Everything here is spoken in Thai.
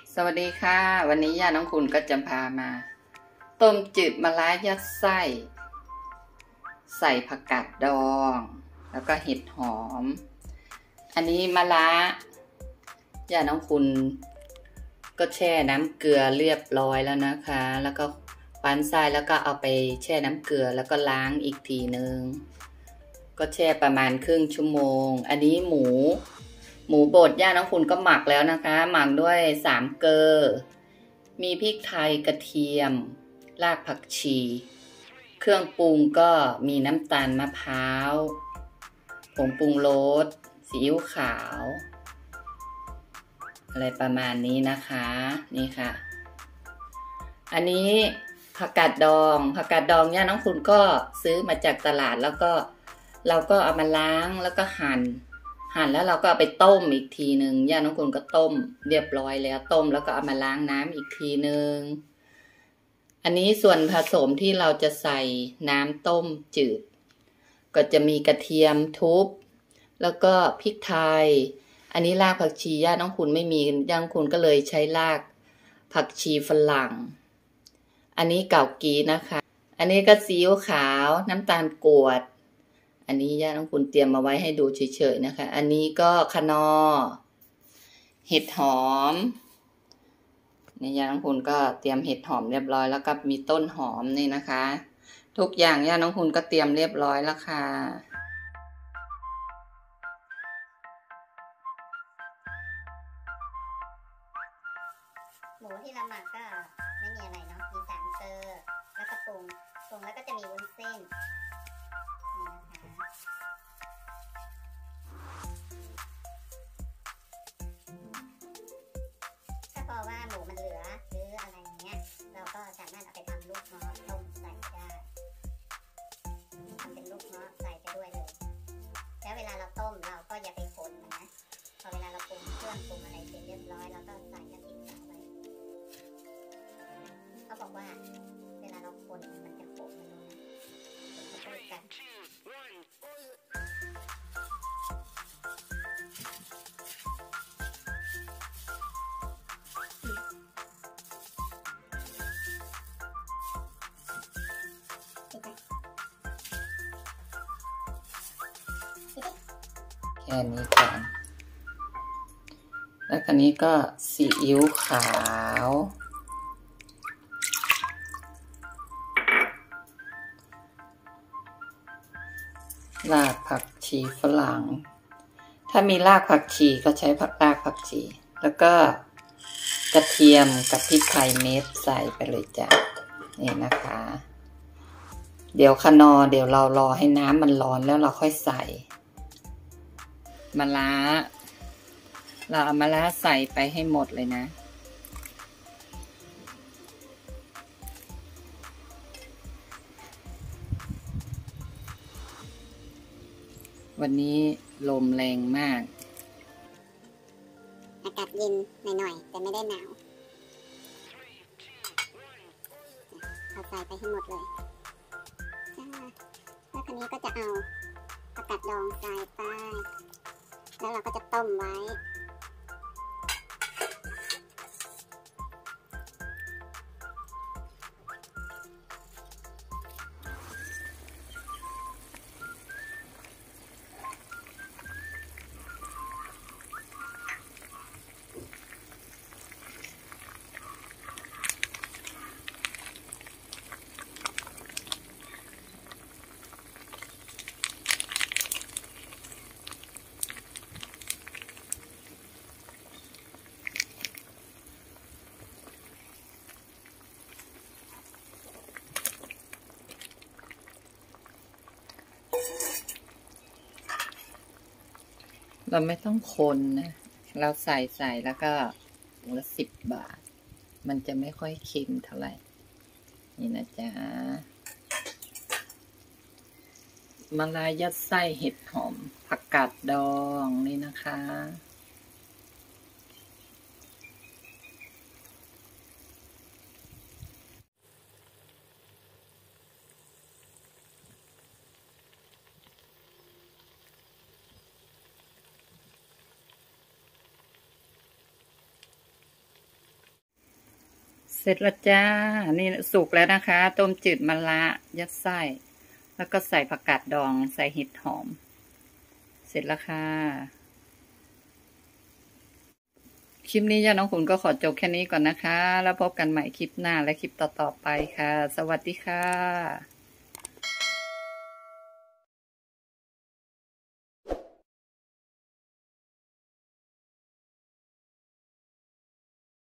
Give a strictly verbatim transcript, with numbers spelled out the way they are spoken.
สวัสดีค่ะวันนี้ย่าน้องคุณก็จะพามาต้มจืดมะระยัดไส้ใส่ผักกาดดองแล้วก็เห็ดหอมอันนี้มะระย่าน้องคุณก็แช่น้ำเกลือเรียบร้อยแล้วนะคะแล้วก็คว้านทรายแล้วก็เอาไปแช่น้ำเกลือแล้วก็ล้างอีกทีนึงก็แช่ประมาณครึ่งชั่วโมงอันนี้หมูหมูบดย่าน้องคุณก็หมักแล้วนะคะหมักด้วยสามเกลอมีพริกไทยกระเทียมรากผักชีเครื่องปรุงก็มีน้ำตาลมะพร้าวผงปรุงรสซีอิ๊วขาวอะไรประมาณนี้นะคะนี่ค่ะอันนี้ผักกาดดองผักกาดดองย่าน้องคุณก็ซื้อมาจากตลาดแล้วก็เราก็เอามาล้างแล้วก็หั่นหั่นแล้วเราก็เอาไปต้มอีกทีหนึ่งย่าน้องคุณก็ต้มเรียบร้อยแล้วต้มแล้วก็เอามาล้างน้ำอีกทีหนึ่งอันนี้ส่วนผสมที่เราจะใส่น้ำต้มจืดก็จะมีกระเทียมทุบแล้วก็พริกไทยอันนี้รากผักชีย่าน้องคุณไม่มีย่าน้องคุณก็เลยใช้รากผักชีฝรั่งอันนี้เก่ากีนะคะอันนี้ก็ซีอิ๊วขาวน้ำตาลกรวดอันนี้ย่าน้องคุณเตรียมมาไว้ให้ดูเฉยๆนะคะอันนี้ก็คนอเห็ดหอมนี่ย่าน้องคุณก็เตรียมเห็ดหอมเรียบร้อยแล้วก็มีต้นหอมนี่นะคะทุกอย่างย่าน้องคุณก็เตรียมเรียบร้อยแล้วค่ะหมูที่เราหมักก็ไม่มีอะไรเนาะมีสามเกลือแล้วก็ปรุงปรุงแล้วก็จะมีวุ้นเส้นนี่นะคะถ้าพอว่าหมูมันเหลือหรืออะไรเงี้ยเราก็สามารถเอาไปทำลูกเงาะต้มใส่ได้ทำเป็นลูกเงาะใส่ไปด้วยเลยแล้วเวลาเราต้มเราก็อย่าไปคนมันนะพอเวลาเราปรุงเครื่องปรุงอะไรเสร็จเรียบร้อยเราก็ใส่กระถิ่นใส่ไว้เขาบอกว่าเวลาเราคนมันจะโขกมันลงนะช่วยกันแค่นี้ก่อนแล้วคันนี้ก็ซีอิ๊วขาวรากผักชีฝรั่งถ้ามีรากผักชีก็ใช้ผักรากผักชีแล้วก็กระเทียมกับพริกไทยเม็ดใส่ไปเลยจ้ะนี่นะคะเดี๋ยวคนอเดี๋ยวเรารอให้น้ำมันร้อนแล้วเราค่อยใส่มะระเราเอามะระใส่ไปให้หมดเลยนะวันนี้ลมแรงมากอากาศเย็นหน่อยๆแต่ไม่ได้หนาวเอาใส่ไปให้หมดเลยจ้าแล้วคันนี้ก็จะเอาผักกาดดองใส่ไปแล้วเราก็จะต้มไว้เราไม่ต้องคนนะเราใส่ใส่แล้วก็ถุงละสิบบาทมันจะไม่ค่อยเค็มเท่าไหร่นี่นะจ๊ะมะระยัดไส้เห็ดหอมผักกาดดองนี่นะคะเสร็จแล้วจ้า นี่สุกแล้วนะคะ ต้มจืดมะระยัดไส้แล้วก็ใส่ผักกาดดองใส่เห็ดหอมเสร็จแล้วค่ะคลิปนี้ย่าน้องขุนก็ขอจบแค่นี้ก่อนนะคะแล้วพบกันใหม่คลิปหน้าและคลิปต่อๆไปค่ะสวัสดีค่ะ